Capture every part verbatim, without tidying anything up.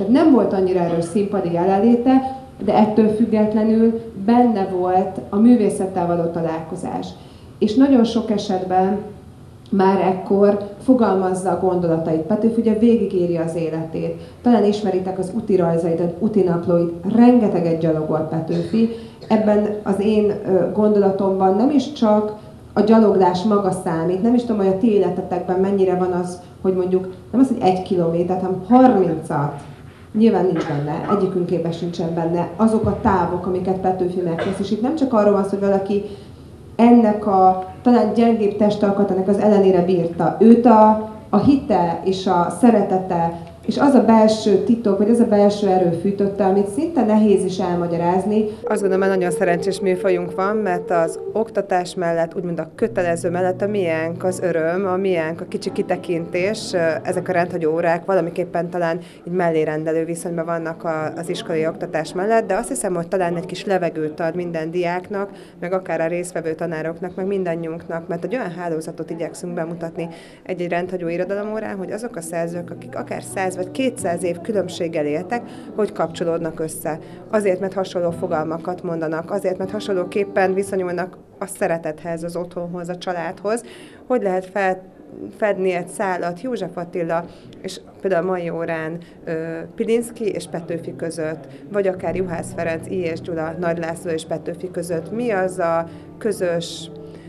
Nem volt annyira erős színpadi jelenléte, de ettől függetlenül benne volt a művészettel való találkozás. És nagyon sok esetben már ekkor fogalmazza a gondolatait. Petőfi ugye végigéri az életét. Talán ismeritek az úti rajzait, az úti naplóit, rengeteget gyalogol Petőfi. Ebben az én gondolatomban nem is csak a gyaloglás maga számít, nem is tudom, hogy a ti életetekben mennyire van az, hogy mondjuk nem az, hogy egy kilométert, hanem harmincat. Nyilván nincs benne, egyikünkében sincsen benne azok a távok, amiket Petőfi megtesz. És itt nem csak arról van szó, hogy valaki ennek a talán gyengébb testalkatának az ellenére bírta. Őt a, a hite és a szeretete, és az a belső titok, vagy az a belső erő fűtötte, amit szinte nehéz is elmagyarázni. Azt gondolom, hogy nagyon szerencsés műfajunk van, mert az oktatás mellett, úgymond a kötelező mellett a miénk az öröm, a miénk a kicsi kitekintés, ezek a rendhagyó órák valamiképpen talán így mellérendelő viszonyban vannak az iskolai oktatás mellett, de azt hiszem, hogy talán egy kis levegőt ad minden diáknak, meg akár a résztvevő tanároknak, meg mindannyiunknak, mert egy olyan hálózatot igyekszünk bemutatni egy-egy rendhagyó irodalomórán, hogy azok a szerzők, akik akár száz vagy kétszáz év különbséggel éltek, hogy kapcsolódnak össze. Azért, mert hasonló fogalmakat mondanak, azért, mert hasonlóképpen viszonyulnak a szeretethez, az otthonhoz, a családhoz, hogy lehet fel, fedni egy szálat József Attila, és például a mai órán Pilinszky és Petőfi között, vagy akár Juhász Ferenc, I. és Gyula, Nagy László és Petőfi között. Mi az a közös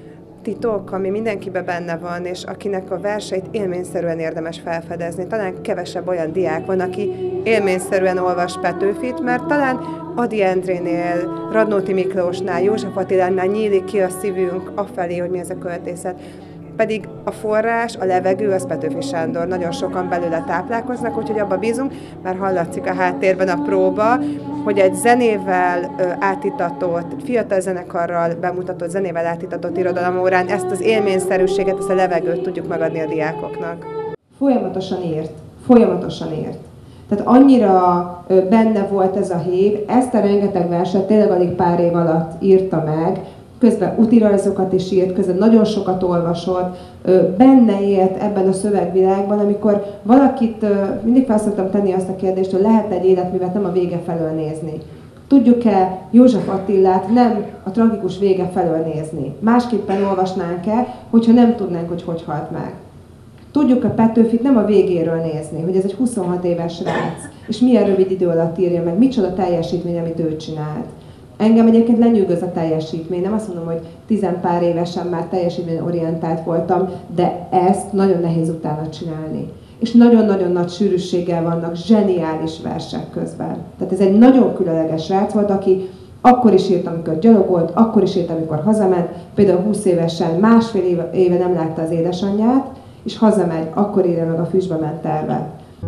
titok, ami mindenkiben benne van, és akinek a verseit élményszerűen érdemes felfedezni. Talán kevesebb olyan diák van, aki élményszerűen olvas Petőfit, mert talán Ady Endrénél, Radnóti Miklósnál, József Attilánál nyílik ki a szívünk afelé, hogy mi ez a költészet. Pedig a forrás, a levegő, az Petőfi Sándor. Nagyon sokan belőle táplálkoznak, úgyhogy abba bízunk, már hallatszik a háttérben a próba, hogy egy zenével átitatott, fiatal zenekarral bemutatott, zenével átitatott irodalomórán ezt az élményszerűséget, ezt a levegőt tudjuk megadni a diákoknak. Folyamatosan írt, folyamatosan írt. Tehát annyira benne volt ez a hív, ezt a rengeteg verset tényleg alig pár év alatt írta meg, közben útirajzokat is írt, közben nagyon sokat olvasott, benne élt ebben a szövegvilágban, amikor valakit, mindig fel szoktam tenni azt a kérdést, hogy lehet egy életművet nem a vége felől nézni. Tudjuk-e József Attilát nem a tragikus vége felől nézni? Másképpen olvasnánk-e, hogyha nem tudnánk, hogy hogy halt meg? Tudjuk-e Petőfit nem a végéről nézni, hogy ez egy huszonhat éves srác, és milyen rövid idő alatt írja meg, micsoda teljesítmény, amit ő csinált. Engem egyébként lenyűgöz a teljesítmény, nem azt mondom, hogy tizenpár évesen már teljesítményorientált voltam, de ezt nagyon nehéz utána csinálni. És nagyon-nagyon nagy sűrűséggel vannak zseniális versek közben. Tehát ez egy nagyon különleges srác volt, aki akkor is írt, amikor gyalogolt, akkor is írt, amikor hazament, például húsz évesen, másfél éve, éve nem látta az édesanyját, és hazamegy, akkor írja meg a Füstbe ment tervet.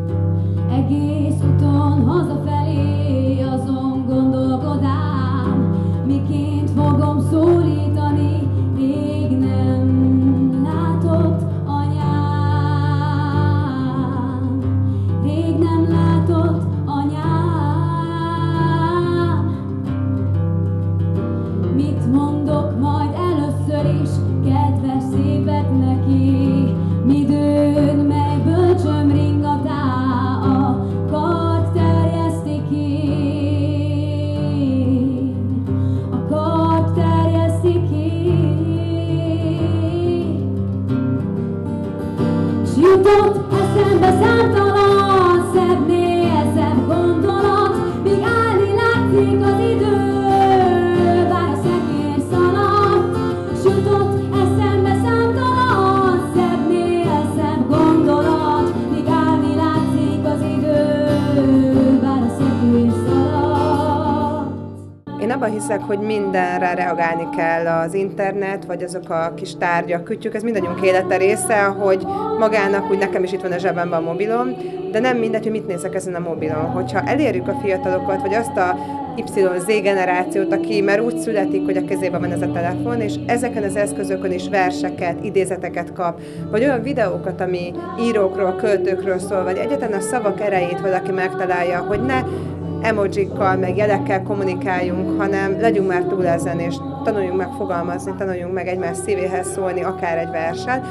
Egész úton hazafelé azon gondolkodám, miként fogom szólítani, még nem látott anyám, rég nem látott anyám. Mit mondok majd először is, kedves szépet neki, midőn mely bölcsöm ringatá, a kard terjeszti ki, a kard terjeszti ki. S jutott eszembe számtalan szebbnél szebb gondolat, míg állni látszik az idő, bár a szekér szaladt. S jutott eszembe számtalan szebbnél szebb gondolat, míg állni látszik az idő, bár a szekér szaladt. Én abban hiszek, hogy mindenre reagálni kell, az internet, vagy azok a kis tárgyak, kütyük, ez mindannyiunk élete része, hogy magának, úgy nekem is itt van a zsebemben a mobilom, de nem mindegy, hogy mit nézek ezen a mobilon. Hogyha elérjük a fiatalokat, vagy azt a Y Z generációt, aki már úgy születik, hogy a kezében van ez a telefon, és ezeken az eszközökön is verseket, idézeteket kap, vagy olyan videókat, ami írókról, költőkről szól, vagy egyáltalán a szavak erejét valaki megtalálja, hogy ne emojikkal, meg jelekkel kommunikáljunk, hanem legyünk már túl ezen, és tanuljunk meg fogalmazni, tanuljunk meg egymás szívéhez szólni, akár egy verssel,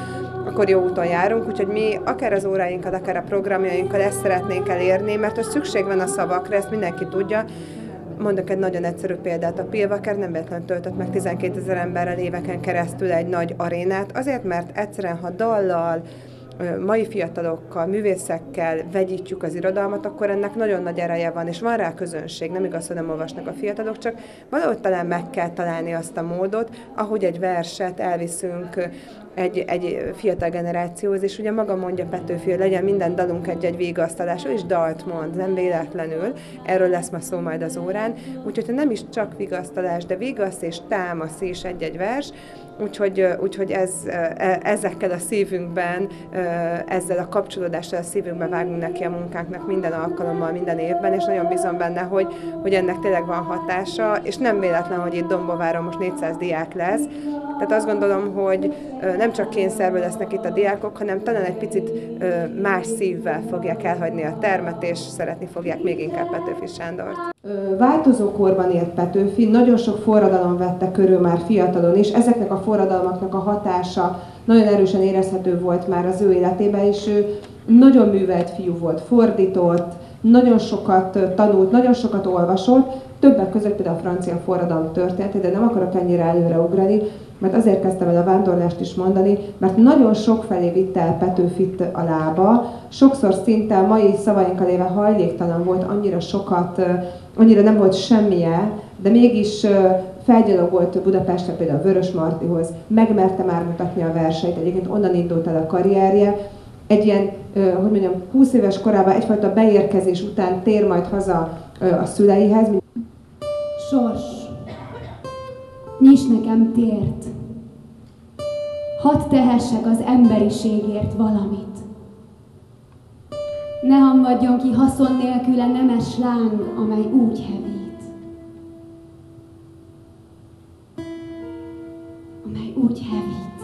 akkor jó úton járunk, úgyhogy mi akár az óráinkkal, akár a programjainkkal ezt szeretnénk elérni, mert hogy szükség van a szavakra, ezt mindenki tudja. Mondok egy nagyon egyszerű példát, a Pilvaker nem véletlenül töltött meg tizenkétezer emberrel éveken keresztül egy nagy arénát, azért, mert egyszerűen, ha dallal, mai fiatalokkal, művészekkel vegyítjük az irodalmat, akkor ennek nagyon nagy ereje van, és van rá közönség, nem igaz, hogy nem olvasnak a fiatalok, csak valahogy talán meg kell találni azt a módot, ahogy egy verset elviszünk egy, egy fiatal generációhoz, és ugye maga mondja Petőfi, hogy legyen minden dalunk egy-egy vigasztalás, ő is dalt mond, nem véletlenül, erről lesz ma szó majd az órán, úgyhogy nem is csak vigasztalás, de vigasz és támasz is egy-egy vers, úgyhogy, úgyhogy ez, ezekkel a szívünkben, ezzel a kapcsolódással a szívünkben vágunk neki a munkánknak minden alkalommal, minden évben, és nagyon bízom benne, hogy, hogy ennek tényleg van hatása, és nem véletlen, hogy itt Dombováron most négyszáz diák lesz. Tehát azt gondolom, hogy nem csak kényszerből lesznek itt a diákok, hanem talán egy picit más szívvel fogják elhagyni a termet, és szeretni fogják még inkább Petőfi Sándort. Változó korban élt Petőfi, nagyon sok forradalom vette körül már fiatalon is, ezeknek a forradalmaknak a hatása nagyon erősen érezhető volt már az ő életében, és ő nagyon művelt fiú volt, fordított, nagyon sokat tanult, nagyon sokat olvasott, többek között például a francia forradalom történetét, de nem akarok ennyire előreugrani, mert azért kezdtem el a vándorlást is mondani, mert nagyon sok felé vitte el Petőfit a lába, sokszor szinte a mai szavainkkal éve hajléktalan volt, annyira sokat, annyira nem volt semmije, de mégis felgyalogolt Budapestre például a Vörösmartyhoz, megmerte már mutatni a verseit, egyébként onnan indult el a karrierje. Egy ilyen, hogy mondjam, húsz éves korában egyfajta beérkezés után tér majd haza a szüleihez. Sors, nyisd nekem tért, hadd tehessek az emberiségért valamit. Ne hamvadjon ki haszon nélküle nemes láng, amely úgy hevít. Amely úgy hevít.